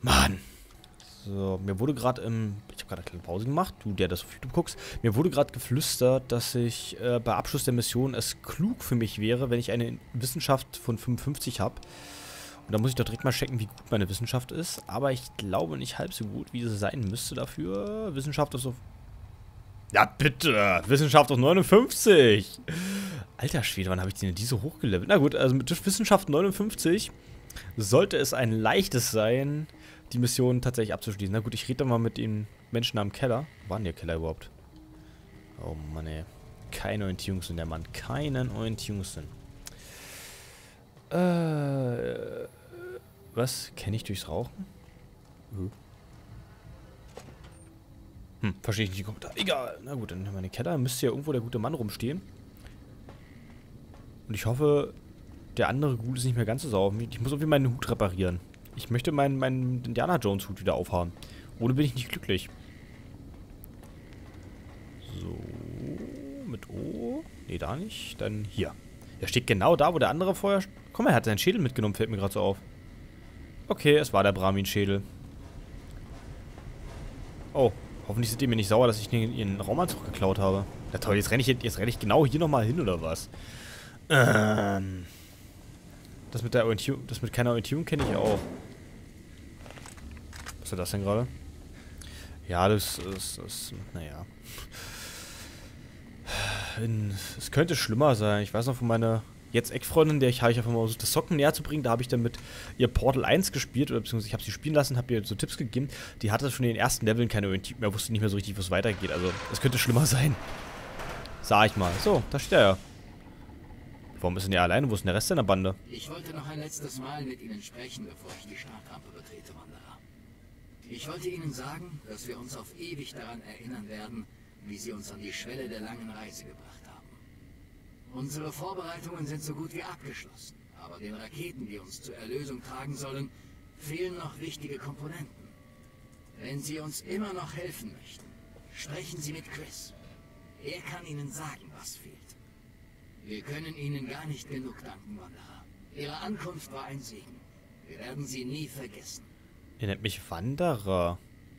Mann. So, mir wurde gerade ich habe gerade eine kleine Pause gemacht, du, der das auf YouTube guckst. Mir wurde gerade geflüstert, dass ich bei Abschluss der Mission es klug für mich wäre, wenn ich eine Wissenschaft von 55 habe. Und da muss ich doch direkt mal checken, wie gut meine Wissenschaft ist. Aber ich glaube nicht halb so gut, wie sie sein müsste dafür. Wissenschaft ist auf... Ja, bitte! Wissenschaft auf 59! Alter Schwede, wann habe ich denn diese hochgelevelt? Na gut, also mit Wissenschaft 59 sollte es ein leichtes sein, die Mission tatsächlich abzuschließen. Na gut, ich rede doch mal mit den Menschen am Keller. Wo war denn der Keller überhaupt? Oh Mann, ey. Kein Orientierungssinn, der Mann. Keinen Orientierungssinn. Was? Kenne ich durchs Rauchen? Verstehe ich nicht die Kommentare. Egal. Na gut, dann haben wir den Keller. Müsste ja irgendwo der gute Mann rumstehen. Und ich hoffe, der andere Gut ist nicht mehr ganz so sauer. Ich muss irgendwie meinen Hut reparieren. Ich möchte meinen Indiana Jones Hut wieder aufhaben. Ohne bin ich nicht glücklich. So. Mit O. Nee, da nicht. Dann hier. Der steht genau da, wo der andere vorher... Guck mal, er hat seinen Schädel mitgenommen. Fällt mir gerade so auf. Okay, es war der Brahmin-Schädel. Oh. Hoffentlich sind die mir nicht sauer, dass ich ihren Raumanzug geklaut habe. Ja toll, jetzt renne ich genau hier nochmal hin, oder was? Das mit der Orientierung, das mit keiner Orientierung kenne ich auch. Was ist das denn gerade? Ja, das ist, naja. Es könnte schlimmer sein. Ich weiß noch von meiner jetzt Ex-Freundin, der habe ich einfach mal versucht, das Socken näher zu bringen. Da habe ich dann mit ihr Portal 1 gespielt, oder beziehungsweise ich habe sie spielen lassen, habe ihr so Tipps gegeben. Die hatte schon in den ersten Leveln keine Orientierung mehr, wusste nicht mehr so richtig, wo es weitergeht. Also, es könnte schlimmer sein. Sag ich mal. So, da steht er ja. Warum ist denn er alleine? Wo ist denn der Rest seiner Bande? Ich wollte noch ein letztes Mal mit Ihnen sprechen, bevor ich die Startrampe betrete, Wanderer. Ich wollte Ihnen sagen, dass wir uns auf ewig daran erinnern werden, wie Sie uns an die Schwelle der langen Reise gebracht haben. Unsere Vorbereitungen sind so gut wie abgeschlossen, aber den Raketen, die uns zur Erlösung tragen sollen, fehlen noch wichtige Komponenten. Wenn Sie uns immer noch helfen möchten, sprechen Sie mit Chris. Er kann Ihnen sagen, was fehlt. Wir können Ihnen gar nicht genug danken, Wanderer. Ihre Ankunft war ein Segen. Wir werden Sie nie vergessen. Er nennt mich Wanderer.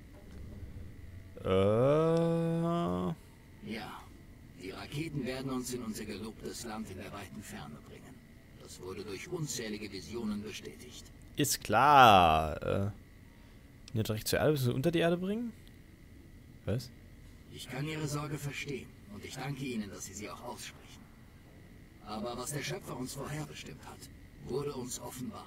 Ja, die Raketen werden uns in unser gelobtes Land in der weiten Ferne bringen. Das wurde durch unzählige Visionen bestätigt. Ist klar. Nicht direkt zur Erde, bis wir unter die Erde bringen? Was? Ich kann Ihre Sorge verstehen und ich danke Ihnen, dass Sie sie auch aussprechen. Aber was der Schöpfer uns vorherbestimmt hat, wurde uns offenbart.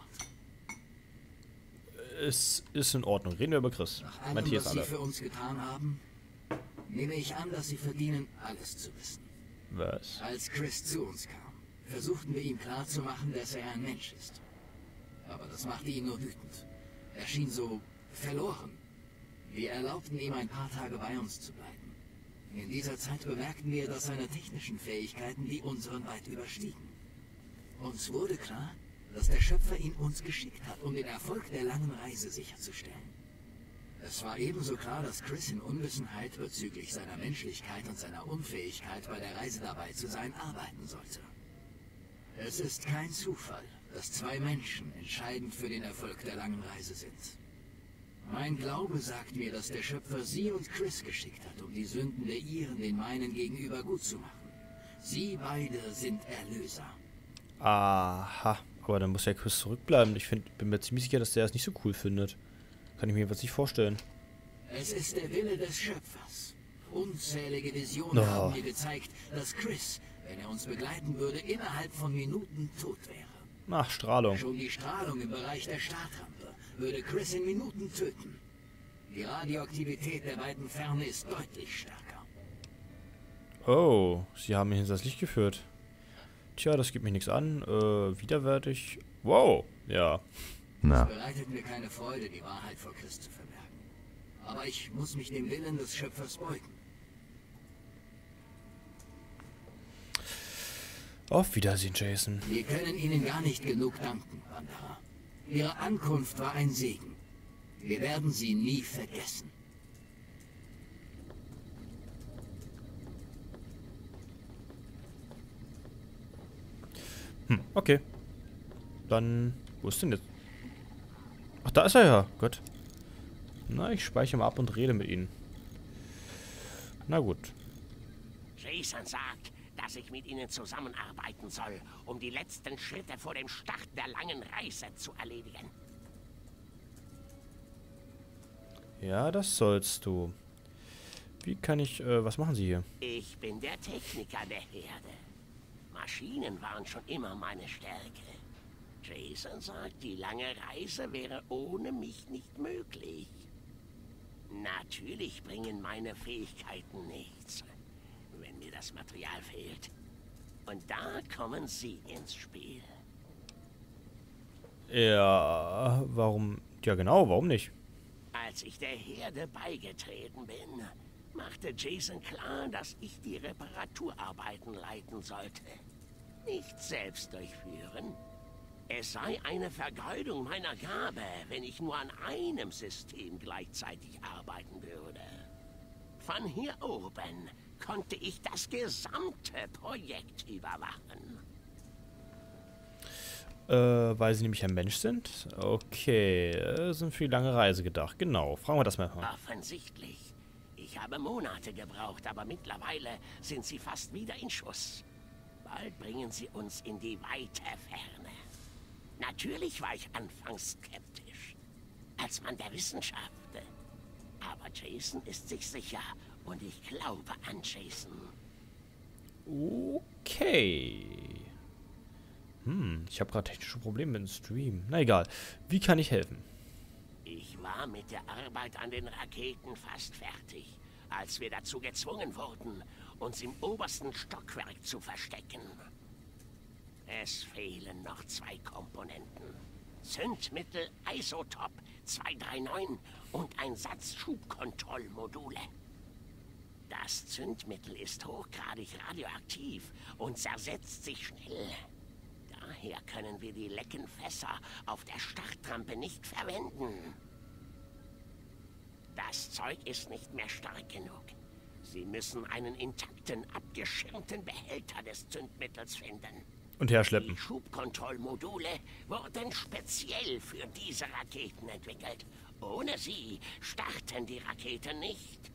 Es ist in Ordnung. Reden wir über Chris. Nach allem, was Sie für uns getan haben, nehme ich an, dass Sie verdienen, alles zu wissen. Was? Als Chris zu uns kam, versuchten wir ihm klarzumachen, dass er ein Mensch ist. Aber das machte ihn nur wütend. Er schien so verloren. Wir erlaubten ihm ein paar Tage bei uns zu bleiben. In dieser Zeit bemerkten wir, dass seine technischen Fähigkeiten die unseren weit überstiegen. Uns wurde klar, dass der Schöpfer ihn uns geschickt hat, um den Erfolg der langen Reise sicherzustellen. Es war ebenso klar, dass Chris in Unwissenheit bezüglich seiner Menschlichkeit und seiner Unfähigkeit, bei der Reise dabei zu sein, arbeiten sollte. Es ist kein Zufall, dass zwei Menschen entscheidend für den Erfolg der langen Reise sind. Mein Glaube sagt mir, dass der Schöpfer Sie und Chris geschickt hat, um die Sünden der Ihren den meinen gegenüber gut zu machen. Sie beide sind Erlöser. Aha. Aber dann muss ja Chris zurückbleiben. Bin mir ziemlich sicher, dass der das nicht so cool findet. Kann ich mir jedenfalls nicht vorstellen. Es ist der Wille des Schöpfers. Unzählige Visionen haben mir gezeigt, dass Chris, wenn er uns begleiten würde, innerhalb von Minuten tot wäre. Ach, Strahlung. Schon die Strahlung im Bereich der Startrampe würde Chris in Minuten töten. Die Radioaktivität der weiten Ferne ist deutlich stärker. Oh, sie haben mich hinter das Licht geführt. Tja, das gibt mich nichts an. Widerwärtig. Wow, ja. Na. Es bereitet mir keine Freude, die Wahrheit vor Chris zu verbergen. Aber ich muss mich dem Willen des Schöpfers beugen. Auf Wiedersehen, Jason. Wir können Ihnen gar nicht genug danken, Wanderer. Ihre Ankunft war ein Segen. Wir werden Sie nie vergessen. Okay. Dann, wo ist denn jetzt? Ach, da ist er ja. Gott. Na, ich speichere mal ab und rede mit ihnen. Na gut. Jason sagt, dass ich mit ihnen zusammenarbeiten soll, um die letzten Schritte vor dem Start der langen Reise zu erledigen. Ja, das sollst du. Wie kann ich, was machen Sie hier? Ich bin der Techniker der Herde. Maschinen waren schon immer meine Stärke. Jason sagt, die lange Reise wäre ohne mich nicht möglich. Natürlich bringen meine Fähigkeiten nichts, wenn mir das Material fehlt. Und da kommen Sie ins Spiel. Ja, warum? Ja genau, warum nicht? Als ich der Herde beigetreten bin, machte Jason klar, dass ich die Reparaturarbeiten leiten sollte. Nicht selbst durchführen. Es sei eine Vergeudung meiner Gabe, wenn ich nur an einem System gleichzeitig arbeiten würde. Von hier oben konnte ich das gesamte Projekt überwachen. Weil sie nämlich ein Mensch sind? Okay, sind für die lange Reise gedacht. Genau, fragen wir das mal. Offensichtlich. Ich habe Monate gebraucht, aber mittlerweile sind sie fast wieder in Schuss. Bald bringen sie uns in die weite Ferne. Natürlich war ich anfangs skeptisch, als Mann der Wissenschaft. Aber Jason ist sich sicher und ich glaube an Jason. Okay. Ich habe gerade technische Probleme mit dem Stream. Na egal. Wie kann ich helfen? Ich war mit der Arbeit an den Raketen fast fertig, als wir dazu gezwungen wurden, uns im obersten Stockwerk zu verstecken. Es fehlen noch 2 Komponenten. Zündmittel Isotop 239 und ein Satz Schubkontrollmodule. Das Zündmittel ist hochgradig radioaktiv und zersetzt sich schnell. Daher können wir die Leckenfässer auf der Startrampe nicht verwenden. Das Zeug ist nicht mehr stark genug. Sie müssen einen intakten, abgeschirmten Behälter des Zündmittels finden. Und herschleppen. Die Schubkontrollmodule wurden speziell für diese Raketen entwickelt. Ohne sie starten die Raketen nicht.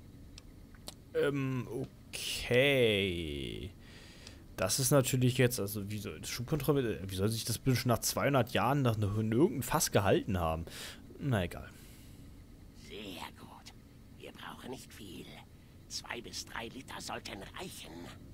Okay. Das ist natürlich jetzt, also wie soll das Schubkontrolle, wie soll sich das bitte schon nach 200 Jahren nach irgendeinem Fass gehalten haben? Na egal. Sehr gut. Wir brauchen nicht viel. 2 bis 3 Liter sollten reichen.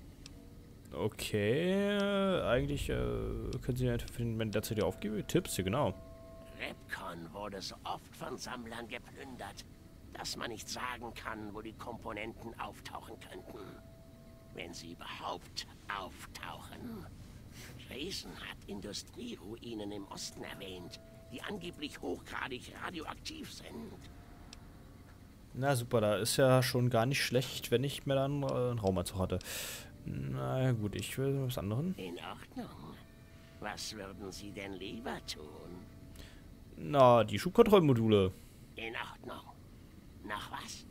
Okay, eigentlich können Sie einfach für den Moment derzeit hier aufgeben. Tipps hier, genau. Repcon wurde so oft von Sammlern geplündert, dass man nicht sagen kann, wo die Komponenten auftauchen könnten. Wenn sie überhaupt auftauchen. Jason hat Industrieruinen im Osten erwähnt, die angeblich hochgradig radioaktiv sind. Na super, da ist ja schon gar nicht schlecht, wenn ich mir dann einen Raumanzug hatte. Na gut, ich will was anderes. In Ordnung. Was würden Sie denn lieber tun? Na, die Schubkontrollmodule. In Ordnung. Noch was?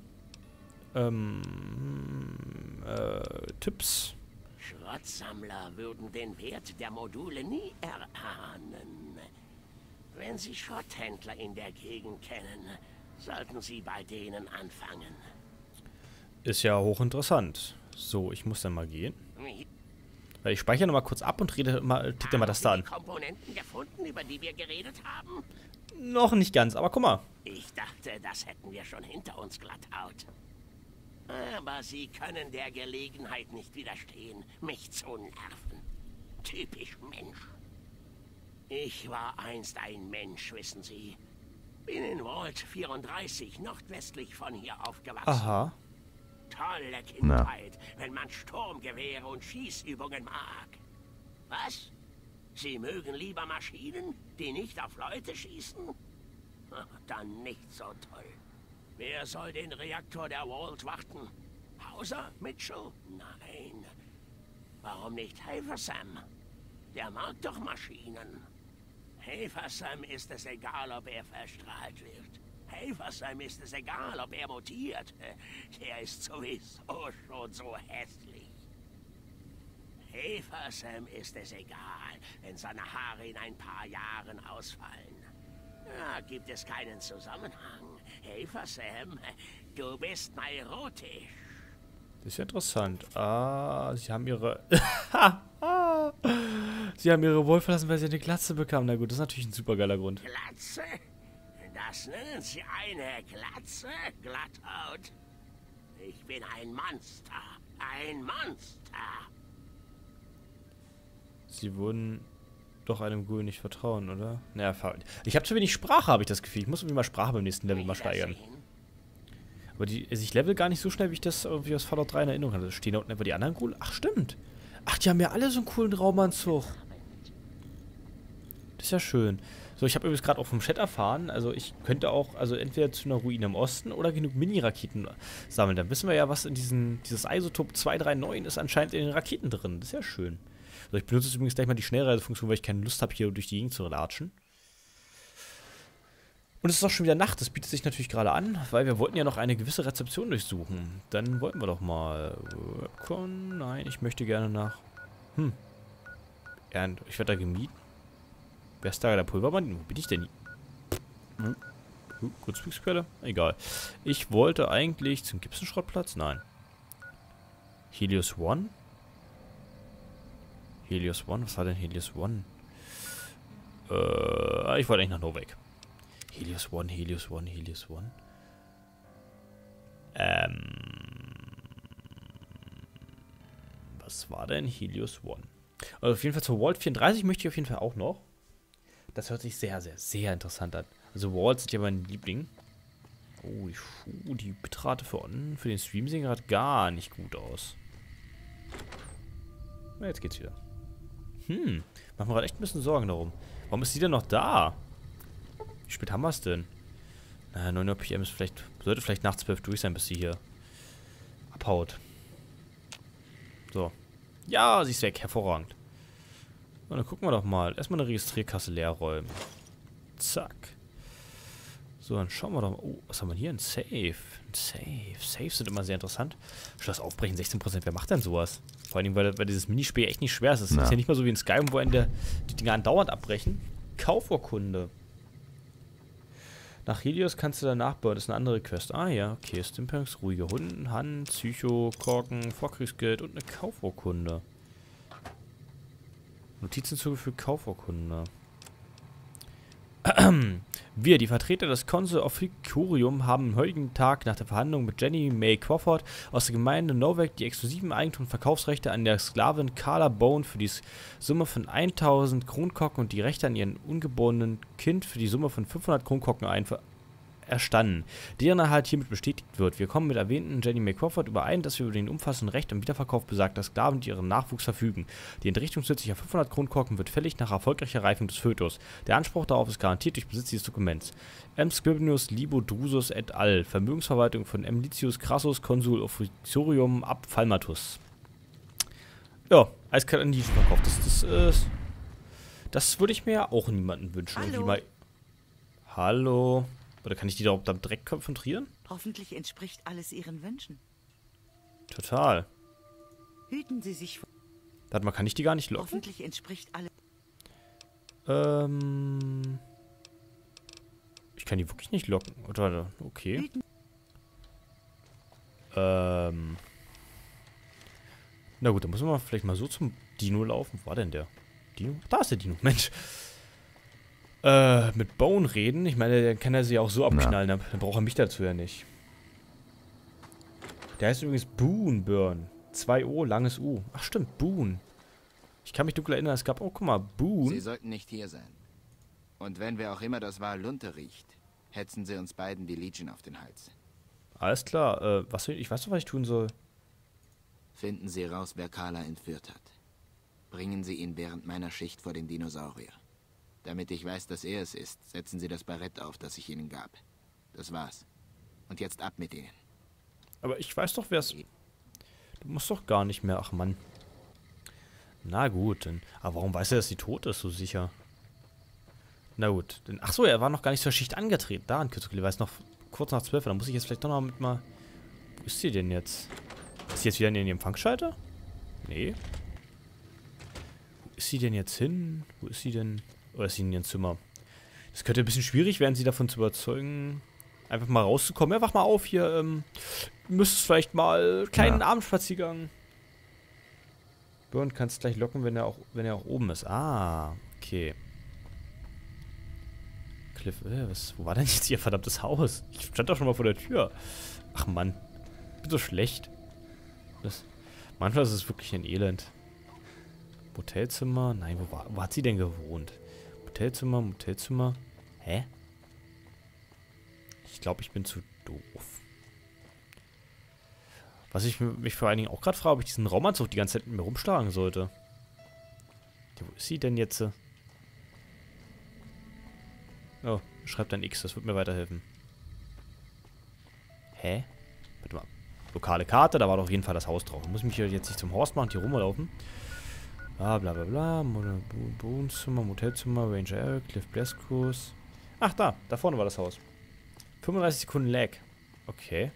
Tipps. Schrottsammler würden den Wert der Module nie erahnen. Wenn Sie Schrotthändler in der Gegend kennen, sollten Sie bei denen anfangen. Ist ja hochinteressant. So, ich muss dann mal gehen. Weil ich speichere nochmal kurz ab und rede mal, tippe mal das da an. Haben Sie die Komponenten gefunden, über die wir geredet haben? Noch nicht ganz, aber guck mal. Ich dachte, das hätten wir schon hinter uns glatthaut. Aber Sie können der Gelegenheit nicht widerstehen, mich zu nerven. Typisch Mensch. Ich war einst ein Mensch, wissen Sie. Bin in Vault 34, nordwestlich von hier aufgewachsen. Aha. Tolle Kindheit, wenn man Sturmgewehre und Schießübungen mag. Was? Sie mögen lieber Maschinen, die nicht auf Leute schießen? Dann nicht so toll. Wer soll den Reaktor der Vault warten? Hauser? Mitchell? Nein. Warum nicht Haversam? Der mag doch Maschinen. Haversam ist es egal, ob er verstrahlt wird. Haversam ist es egal, ob er mutiert. Der ist sowieso schon so hässlich. Haversam ist es egal, wenn seine Haare in ein paar Jahren ausfallen. Ja, gibt es keinen Zusammenhang. Helfer Sam, du bist neurotisch. Das ist ja interessant. Ah, sie haben ihre... Sie haben ihre Wohl verlassen, weil sie eine Glatze bekamen. Na gut, das ist natürlich ein super geiler Grund. Glatze? Das nennen Sie eine Glatze? Glatthaut? Ich bin ein Monster. Ein Monster. Sie wurden doch einem Ghoul nicht vertrauen, oder? Naja, ich habe zu wenig Sprache, habe ich das Gefühl. Ich muss irgendwie mal Sprache beim nächsten Level mal steigern. Aber ich level gar nicht so schnell, wie ich das irgendwie aus Fallout 3 in Erinnerung hatte. Stehen da unten etwa die anderen Ghoul? Ach, stimmt. Ach, die haben ja alle so einen coolen Raumanzug. Das ist ja schön. So, ich habe übrigens gerade auch vom Chat erfahren, also ich könnte auch, also entweder zu einer Ruine im Osten oder genug Mini-Raketen sammeln. Dann wissen wir ja, was in dieses Isotop 239 ist anscheinend in den Raketen drin. Das ist ja schön. Also ich benutze jetzt übrigens gleich mal die Schnellreisefunktion, weil ich keine Lust habe, hier durch die Gegend zu latschen. Und es ist auch schon wieder Nacht, das bietet sich natürlich gerade an, weil wir wollten ja noch eine gewisse Rezeption durchsuchen. Dann wollten wir doch mal... Nein, ich möchte gerne nach... Ich werde da gemieden. Wer ist da der Pulvermann? Wo bin ich denn? Kurzfügsquelle? Egal. Ich wollte eigentlich zum Gibson-Schrottplatz? Nein. Helios One? Helios One? Was war denn Helios One? Ich wollte eigentlich nach Novak. Helios One, Helios One, Helios One. Was war denn Helios One? Also auf jeden Fall zur Vault 34 möchte ich auf jeden Fall auch noch. Das hört sich sehr, sehr, sehr interessant an. Also Vaults sind ja mein Liebling. Oh, die Bitrate für den Stream sehen gerade gar nicht gut aus. Na, jetzt geht's wieder. Machen wir gerade echt ein bisschen Sorgen darum. Warum ist sie denn noch da? Wie spät haben wir es denn? Naja, 9 Uhr PM ist sollte vielleicht nach 12 durch sein, bis sie hier abhaut. So. Ja, sie ist weg. Hervorragend. Und dann gucken wir doch mal. Erstmal eine Registrierkasse leer räumen. Zack. So, dann schauen wir doch mal. Oh, was haben wir hier? Ein Safe. Ein Safe. Safes sind immer sehr interessant. Schloss aufbrechen, 16%. Wer macht denn sowas? Vor allem, weil dieses Minispiel echt nicht schwer ist. Es ist ja nicht mal so wie in Skyrim, wo einen die Dinger andauernd abbrechen. Kaufurkunde. Nach Helios kannst du danach bauen. Das ist eine andere Quest. Ah ja, okay. Stimpunks, ruhige Hand, Psycho, Korken, Vorkriegsgeld und eine Kaufurkunde. Notizen zugefügt, Kaufurkunde. Wir, die Vertreter des Council of Ficorium, haben am heutigen Tag nach der Verhandlung mit Jenny May Crawford aus der Gemeinde Novak die exklusiven Eigentum- und Verkaufsrechte an der Sklavin Carla Bone für die Summe von 1000 Kronkorken und die Rechte an ihren ungeborenen Kind für die Summe von 500 Kronkorken erstanden, deren Erhalt hiermit bestätigt wird. Wir kommen mit erwähnten Jenny May Crawford überein, dass wir über den umfassenden Recht am Wiederverkauf besagter Sklaven und ihren Nachwuchs verfügen. Die Entrichtung zusätzlicher 500 Kronkorken wird fällig nach erfolgreicher Reifung des Fötus. Der Anspruch darauf ist garantiert durch Besitz dieses Dokuments. M. Scribnius Libo Drusus et al. Vermögensverwaltung von M. Licius Crassus, Konsul Officiorium ab Falmatus. Ja, eiskalt an die verkauft. Das würde ich mir ja auch niemanden wünschen. Hallo. Hallo. Oder kann ich die da direkt konfrontieren? Hoffentlich entspricht alles Ihren Wünschen. Total. Hüten Sie sich vor. Warte mal, kann ich die gar nicht locken? Hoffentlich entspricht alles. Ich kann die wirklich nicht locken. Oder, okay. Hüten. Na gut, dann müssen wir vielleicht mal so zum Dino laufen. Wo war denn der? Dino? Da ist der Dino, Mensch. Mit Bone reden. Ich meine, der kann er sie auch so abknallen. Dann braucht er mich dazu ja nicht. Der heißt übrigens Boone. 2 O, langes U. Ach stimmt, Boone. Ich kann mich dunkel erinnern, es gab... Oh, guck mal, Boone. Sie sollten nicht hier sein. Und wenn wer auch immer das war, Lunte riecht, hetzen sie uns beiden die Legion auf den Hals. Alles klar. Ich weiß doch, was ich tun soll. Finden Sie raus, wer Carla entführt hat. Bringen Sie ihn während meiner Schicht vor den Dinosaurier. Damit ich weiß, dass er es ist, setzen Sie das Barett auf, das ich Ihnen gab. Das war's. Und jetzt ab mit Ihnen. Aber ich weiß doch, wer es... Du musst doch gar nicht mehr... Ach, Mann. Na gut, dann... Aber warum weiß er, dass sie tot ist, so sicher? Na gut. Denn, ach so, er war noch gar nicht zur Schicht angetreten. Da, ein Kürzerkli, war es noch kurz nach 12. Dann muss ich jetzt vielleicht doch noch mit mal... Wo ist sie denn jetzt? Ist sie jetzt wieder in den Empfangsschalter? Nee. Wo ist sie denn jetzt hin? Wo ist sie denn... Oder ist sie in ihrem Zimmer? Das könnte ein bisschen schwierig werden, sie davon zu überzeugen, einfach mal rauszukommen. Ja, wach mal auf hier, müsstest vielleicht mal kleinen Abendspaziergang. Burn kannst gleich locken, wenn er auch oben ist. Ah, okay. Cliff, wo war denn jetzt ihr verdammtes Haus? Ich stand doch schon mal vor der Tür. Ach Mann, ich bin so schlecht. Manchmal ist es wirklich ein Elend. Motelzimmer? Nein, wo hat sie denn gewohnt? Motelzimmer. Hä? Ich glaube, ich bin zu doof. Was ich mich vor allen Dingen auch gerade frage, ob ich diesen Raumanzug die ganze Zeit mit mir rumschlagen sollte. Wo ist sie denn jetzt? Oh, schreibt ein X, das wird mir weiterhelfen. Hä? Warte mal. Lokale Karte, da war doch auf jeden Fall das Haus drauf. Muss ich mich jetzt nicht zum Horst machen, hier rumlaufen. Ah, bla bla bla. Wohnzimmer, Motelzimmer, Ranger Eric, Cliff Bleskus. Ach, da vorne war das Haus. 35 Sekunden Lag. Okay.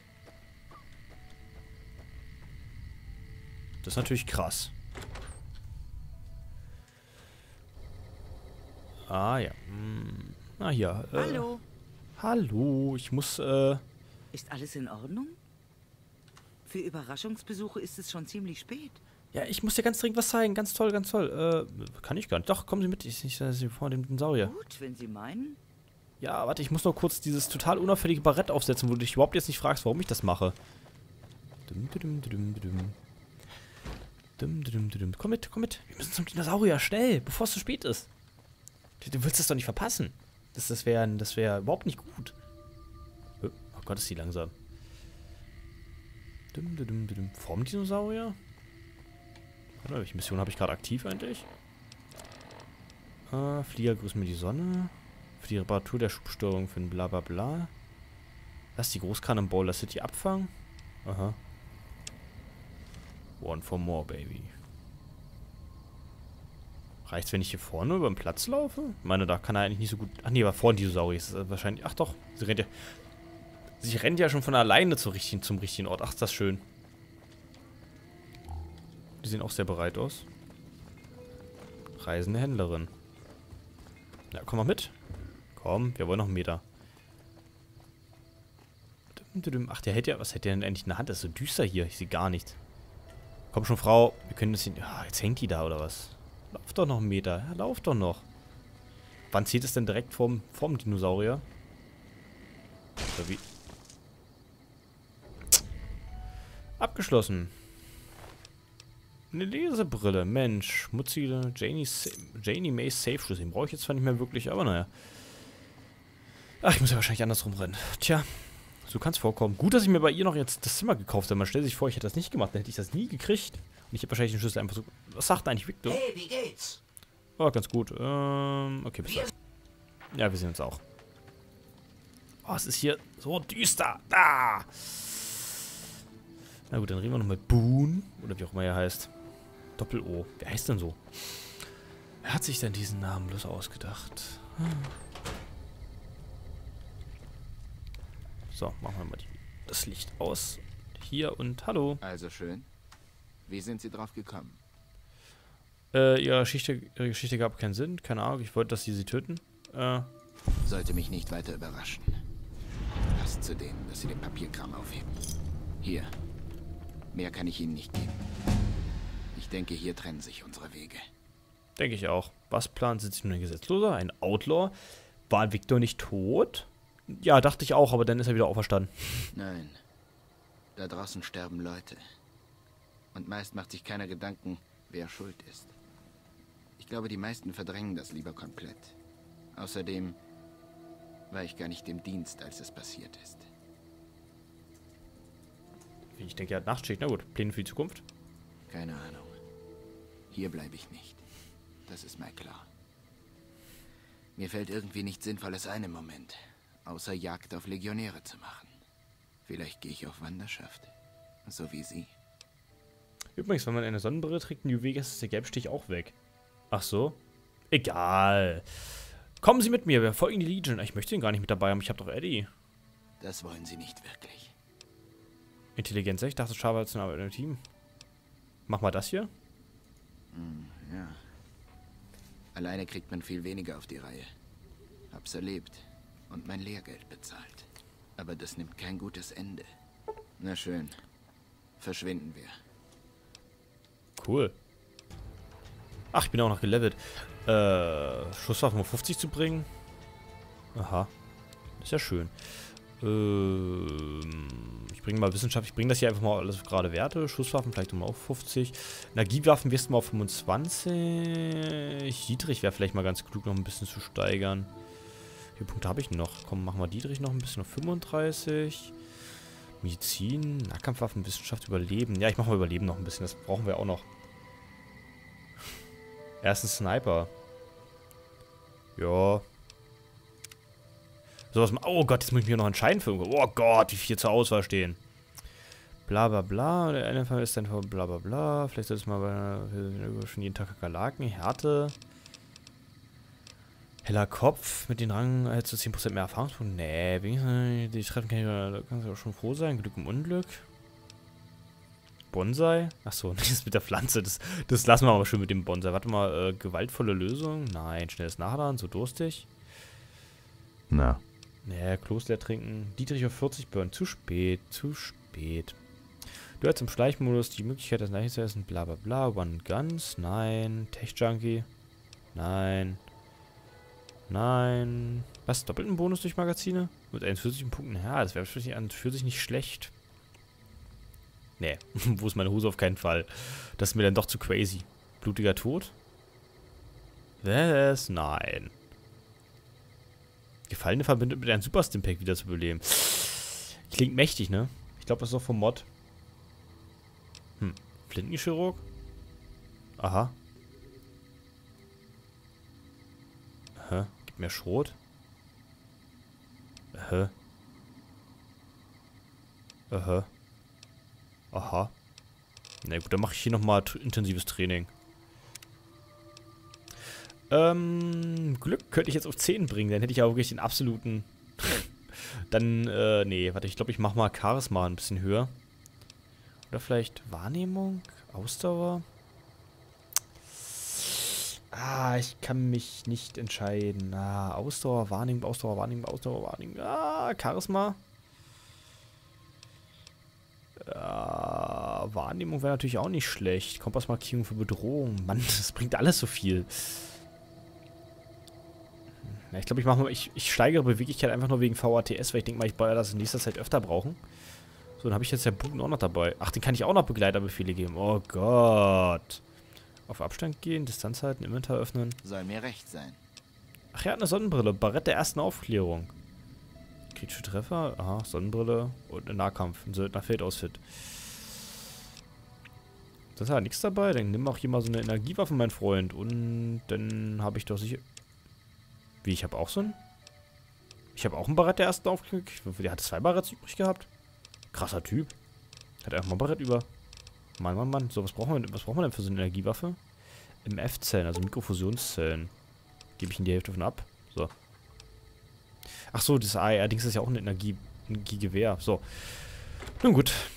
Das ist natürlich krass. Ah, ja. Ah, hier. Hallo. Hallo. Ich muss, Ist alles in Ordnung? Für Überraschungsbesuche ist es schon ziemlich spät. Ja, ich muss dir ganz dringend was zeigen. Ganz toll, ganz toll. Kann ich gar nicht. Doch, kommen Sie mit. Ich sehe vor dem Dinosaurier. Gut, wenn Sie meinen. Ja, warte, ich muss noch kurz dieses total unauffällige Barett aufsetzen, wo du dich überhaupt jetzt nicht fragst, warum ich das mache. Komm mit. Wir müssen zum Dinosaurier, schnell, bevor es zu spät ist. Du willst das doch nicht verpassen. Das wäre überhaupt nicht gut. Oh Gott, ist die langsam. Vom Dinosaurier? Warte mal, welche Mission habe ich gerade aktiv eigentlich? Flieger grüßt mir die Sonne. Für die Reparatur der Schubsteuerung für ein Blablabla. Lass die Großcannonball der City abfangen. Aha. One for more, baby. Reicht's, wenn ich hier vorne über den Platz laufe? Ich meine, da kann er eigentlich nicht so gut... Ach nee, aber vor ein Dinosaurier ist wahrscheinlich... Ach doch, sie rennt ja schon von alleine zum richtigen Ort. Ach, ist das schön. Die sehen auch sehr bereit aus. Reisende Händlerin. Ja, komm mal mit. Komm, wir wollen noch einen Meter. Ach, der hält ja... Was hält der denn eigentlich in der Hand? Das ist so düster hier. Ich sehe gar nichts. Komm schon, Frau. Wir können das hier... Ja, jetzt hängt die da, oder was? Lauf doch noch einen Meter. Ja, lauf doch noch. Wann zieht es denn direkt vom Dinosaurier? Oder wie? Abgeschlossen. Eine Lesebrille. Mensch. Schmutzige Janie Mays Safe-Schlüssel. Den brauche ich jetzt zwar nicht mehr wirklich, aber naja. Ach, ich muss ja wahrscheinlich andersrum rennen. Tja, so kann es vorkommen. Gut, dass ich mir bei ihr noch jetzt das Zimmer gekauft habe. Man stellt sich vor, ich hätte das nicht gemacht. Dann hätte ich das nie gekriegt. Und ich habe wahrscheinlich den Schlüssel einfach so... Was sagt eigentlich Victor? Hey, wie geht's? Oh, ganz gut. Okay, bis dann. Ja, wir sehen uns auch. Oh, es ist hier so düster. Da! Na gut, dann reden wir noch mit Boone. Oder wie auch immer er heißt. Doppel-O. Wer heißt denn so? Wer hat sich denn diesen Namen bloß ausgedacht? So, machen wir mal das Licht aus. Hier und hallo. Also schön. Wie sind Sie drauf gekommen? Ihre Geschichte gab keinen Sinn. Keine Ahnung, ich wollte, dass sie töten. Sollte mich nicht weiter überraschen. Passt zu dem, dass Sie den Papierkram aufheben. Hier. Mehr kann ich Ihnen nicht geben. Ich denke, hier trennen sich unsere Wege. Denke ich auch. Was plant sich nun ein Gesetzloser? Ein Outlaw? War Victor nicht tot? Ja, dachte ich auch, aber dann ist er wieder auferstanden. Nein. Da draußen sterben Leute. Und meist macht sich keiner Gedanken, wer schuld ist. Ich glaube, die meisten verdrängen das lieber komplett. Außerdem war ich gar nicht im Dienst, als es passiert ist. Ich denke, er hat Nachtschicht. Na gut, Pläne für die Zukunft? Keine Ahnung. Hier bleibe ich nicht. Das ist mal klar. Mir fällt irgendwie nichts Sinnvolles ein im Moment, außer Jagd auf Legionäre zu machen. Vielleicht gehe ich auf Wanderschaft. So wie Sie. Übrigens, wenn man eine Sonnenbrille trägt in New Vegas, ist der Gelbstich auch weg. Ach so? Egal. Kommen Sie mit mir, wir folgen die Legion. Ich möchte ihn gar nicht mit dabei haben, ich habe doch Eddie. Das wollen Sie nicht wirklich. Intelligenz 6, ich dachte, Schaber als ein im Team. Mach mal das hier. Ja. Alleine kriegt man viel weniger auf die Reihe. Hab's erlebt und mein Lehrgeld bezahlt. Aber das nimmt kein gutes Ende. Na schön. Verschwinden wir. Cool. Ach, ich bin auch noch gelevelt. Schusswaffen auf 50 zu bringen. Aha. Ist ja schön. Ich bringe mal Wissenschaft. Ich bringe das hier einfach mal alles gerade Werte. Schusswaffen vielleicht nochmal auf 50. Energiewaffen wirst du mal auf 25. Dietrich wäre vielleicht mal ganz klug, noch ein bisschen zu steigern. Wie viele Punkte habe ich noch? Komm, machen wir Dietrich noch ein bisschen auf 35. Medizin, Nahkampfwaffen, Wissenschaft, Überleben. Ja, ich mache mal Überleben noch ein bisschen. Das brauchen wir auch noch. Erst ein Sniper. Ja. Sowas. Oh Gott, jetzt muss ich mich noch entscheiden für irgendwo. Oh Gott, wie viel zur Auswahl stehen. Bla bla bla. Der eine Fall ist dann bla bla bla. Vielleicht soll es mal schon jeden Tag Kakerlaken. Härte. Heller Kopf. Mit den Rang zu 10% mehr Erfahrungspunkte. Nee, wenigstens die Treffen da kannst du auch schon froh sein. Glück im Unglück. Bonsai. Achso, das mit der Pflanze. Das lassen wir aber schon mit dem Bonsai. Warte mal, gewaltvolle Lösung. Nein, schnelles Nachladen. So durstig. Na. Nee, Kloß leer trinken. Dietrich auf 40 Burn. Zu spät, zu spät. Du hast im Schleichmodus die Möglichkeit, das Leichen zu essen. Bla bla bla. One Guns. Nein. Tech Junkie. Nein. Nein. Was? Doppelten Bonus durch Magazine? Mit 41 Punkten. Ja, das wäre für sich nicht schlecht. Nee. Wo ist meine Hose? Auf keinen Fall. Das ist mir dann doch zu crazy. Blutiger Tod? Was? Nein. Gefallene verbindet mit einem Super Stimpack wieder zu beleben. Klingt mächtig, ne? Ich glaube, das ist doch vom Mod. Flintenchirurg? Aha. Aha. Gib mir Schrot. Aha. Aha. Aha. Na gut, dann mache ich hier nochmal intensives Training. Glück könnte ich jetzt auf 10 bringen, dann hätte ich ja wirklich den absoluten... Dann, nee, warte, ich glaube, ich mache mal Charisma ein bisschen höher. Oder vielleicht Wahrnehmung, Ausdauer. Ah, ich kann mich nicht entscheiden. Ah, Ausdauer, Wahrnehmung, Ausdauer, Wahrnehmung, Ausdauer, Wahrnehmung. Ah, Charisma. Wahrnehmung wäre natürlich auch nicht schlecht. Kompassmarkierung für Bedrohung. Mann, das bringt alles so viel. Ja, ich glaube, ich steigere Beweglichkeit einfach nur wegen VATS, weil ich denke mal, ich werde das in nächster Zeit öfter brauchen. So, dann habe ich jetzt ja Bogen auch noch dabei. Ach, den kann ich auch noch Begleiterbefehle geben. Oh Gott. Auf Abstand gehen, Distanz halten, Inventar öffnen. Soll mir recht sein. Ach, er hat eine Sonnenbrille. Barett der ersten Aufklärung. Kritische Treffer. Aha, Sonnenbrille und ein Nahkampf. Ein Söldner Feldausfit. Das ist ja nichts dabei. Dann nimm auch hier mal so eine Energiewaffe, mein Freund. Und dann habe ich doch sicher... Wie, ich habe auch so einen? Ich habe auch einen Barett der ersten Aufklärung. Der hat 2 Baretts übrig gehabt. Krasser Typ. Hat einfach mal Barett über. Mann, Mann, Mann. So, was brauchen wir denn für so eine Energiewaffe? MF-Zellen, also Mikrofusionszellen. Gebe ich ihm die Hälfte davon ab. So. Ach so, das AR-Dings ist ja auch ein Energiegewehr. So. Nun gut.